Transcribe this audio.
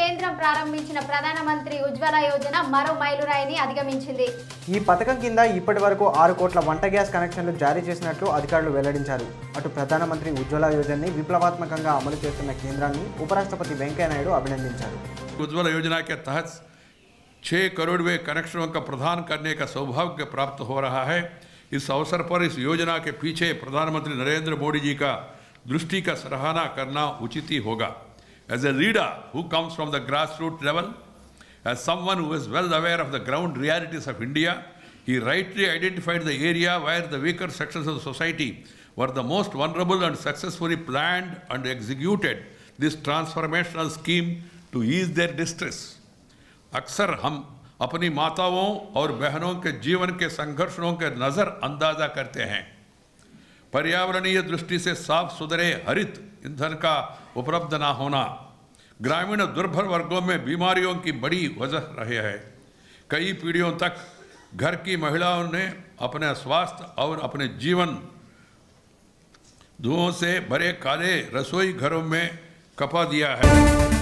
కేంద్రం ప్రారంభించిన ప్రధానమంత్రి ఉజ్వల యోజన మరో మైలురాయిని అధిగమించింది. ఈ పథకం కింద ఇప్పటివరకు 6 కోట్ల వంట గ్యాస్ కనెక్షన్లు జారీ చేసినట్లు అధికారులు వెల్లడించారు. అటు ప్రధానమంత్రి ఉజ్వల యోజనని విప్లవాత్మకంగా అమలు చేస్తున్న కేంద్రాన్ని ఉపరాష్ట్రపతి వెంకయ్య నాయుడు అభినందించారు. उज्ज्वला योजना के तहत 6 करोड़वें कनेक्शनों का प्रदान करने का सौभाग्य प्राप्त हो रहा है। इस अवसर पर इस योजना के पीछे प्रधानमंत्री नरेंद्र मोदी जी का दृष्टि का सराहना करना उचित ही होगा. As a leader who comes from the grassroots level, as someone who is well aware of the ground realities of India, he rightly identified the area where the weaker sections of the society were the most vulnerable and successfully planned and executed this transformational scheme to ease their distress. अक्सर हम अपनी माताओं और बहनों के जीवन के संघर्षों के नज़र अंदाजा करते हैं. पर्यावरणीय दृष्टि से साफ सुथरे हरित ईंधन का उपलब्ध न होना ग्रामीण दुर्बल वर्गों में बीमारियों की बड़ी वजह रहे है. कई पीढ़ियों तक घर की महिलाओं ने अपने स्वास्थ्य और अपने जीवन धुओं से भरे काले रसोई घरों में कपा दिया है.